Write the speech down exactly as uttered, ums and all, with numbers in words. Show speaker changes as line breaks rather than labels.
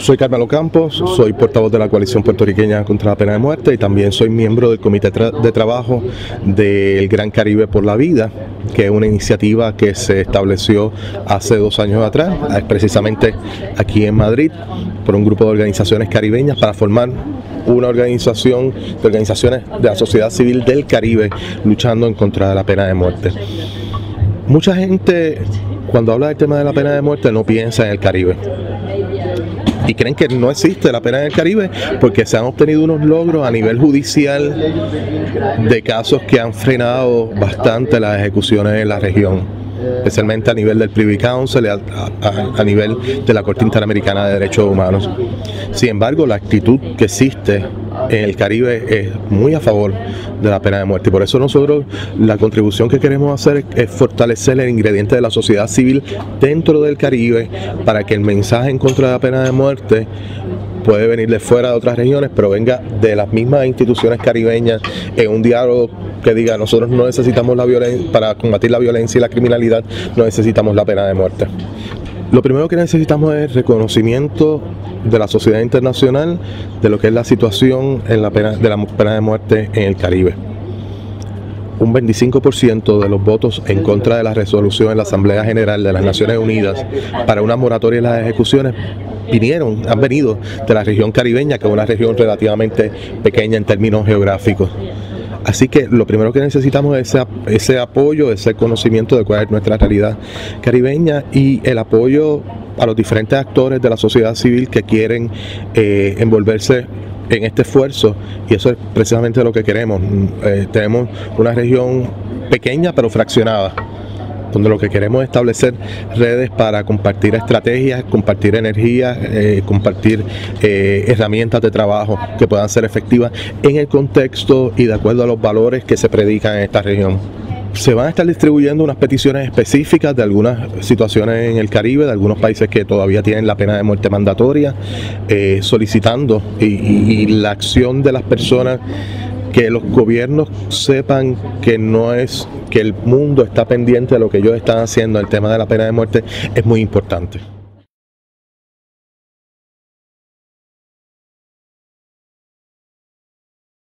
Soy Carmelo Campos, soy portavoz de la Coalición Puertorriqueña contra la Pena de Muerte y también soy miembro del Comité de Trabajo del Gran Caribe por la Vida, que es una iniciativa que se estableció hace dos años atrás, precisamente aquí en Madrid, por un grupo de organizaciones caribeñas para formar una organización de organizaciones de la sociedad civil del Caribe luchando en contra de la pena de muerte. Mucha gente, cuando habla del tema de la pena de muerte, no piensa en el Caribe y creen que no existe la pena en el Caribe porque se han obtenido unos logros a nivel judicial de casos que han frenado bastante las ejecuciones en la región, especialmente a nivel del Privy Council y a, a, a nivel de la Corte Interamericana de Derechos Humanos. Sin embargo, la actitud que existe en el Caribe es muy a favor de la pena de muerte y por eso nosotros la contribución que queremos hacer es, es fortalecer el ingrediente de la sociedad civil dentro del Caribe para que el mensaje en contra de la pena de muerte puede venir de fuera de otras regiones, pero venga de las mismas instituciones caribeñas en un diálogo que diga: nosotros no necesitamos la violencia para combatir la violencia y la criminalidad, no necesitamos la pena de muerte. Lo primero que necesitamos es reconocimiento de la sociedad internacional de lo que es la situación en la pena, de la pena de muerte en el Caribe. Un veinticinco por ciento de los votos en contra de la resolución en la Asamblea General de las Naciones Unidas para una moratoria en las ejecuciones vinieron, han venido de la región caribeña, que es una región relativamente pequeña en términos geográficos. Así que lo primero que necesitamos es ese, ese apoyo, ese conocimiento de cuál es nuestra realidad caribeña y el apoyo a los diferentes actores de la sociedad civil que quieren eh, envolverse en este esfuerzo, y eso es precisamente lo que queremos. Eh, tenemos una región pequeña pero fraccionada, donde lo que queremos es establecer redes para compartir estrategias, compartir energía, eh, compartir eh, herramientas de trabajo que puedan ser efectivas en el contexto y de acuerdo a los valores que se predican en esta región. Se van a estar distribuyendo unas peticiones específicas de algunas situaciones en el Caribe, de algunos países que todavía tienen la pena de muerte mandatoria, eh, solicitando y, y, y la acción de las personas, que los gobiernos sepan que no es que el mundo está pendiente de lo que ellos están haciendo. El tema de la pena de muerte es muy importante.